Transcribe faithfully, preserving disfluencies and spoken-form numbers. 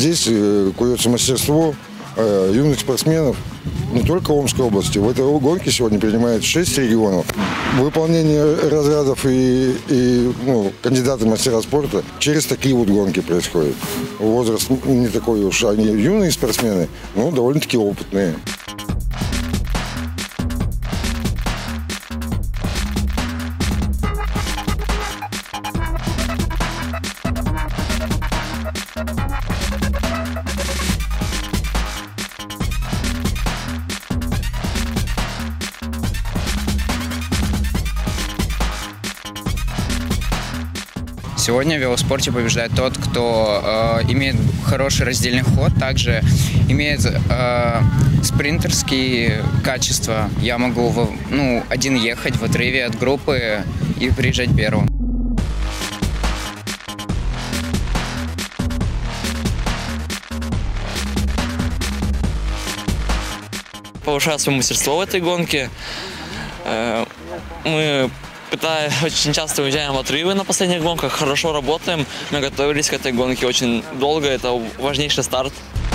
здесь куется мастерство юных спортсменов не только Омской области. В этой гонке сегодня принимает шесть регионов. Выполнение разрядов и, и ну, кандидаты в мастера спорта через такие вот гонки происходит. Возраст не такой уж, они юные спортсмены, но довольно-таки опытные. Сегодня в велоспорте побеждает тот, кто э, имеет хороший раздельный ход, также имеет э, спринтерские качества. Я могу в, ну, один ехать в отрыве от группы и приезжать первым. Повышаю свое мастерство в этой гонке. Мы Пытаясь, очень часто уезжаем в отрывы на последних гонках, хорошо работаем. Мы готовились к этой гонке очень долго, это важнейший старт.